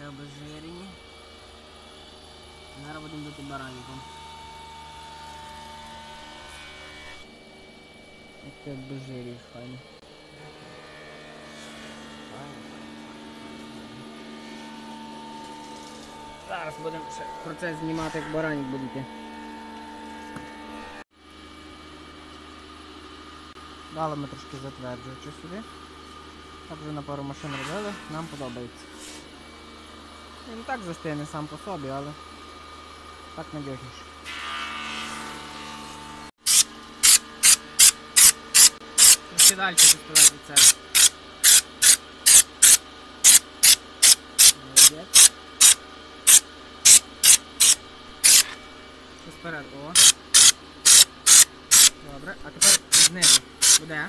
обезжирені. Зараз будемо бити бараніком. Таке обезжирюєш, файно. Зараз будемо ще процес знімати, як баранік будете. Дали ми трошки затверджуючи сюди. Так вже на пару машин робили, нам подобається. Він так застигне сам по собі, але так надіжніше. Ще далі поставити від себе. Молодець. Ще сперед, о. Добре, а тепер знизу буде.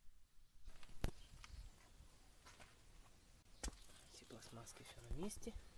Пластмаски все на місці.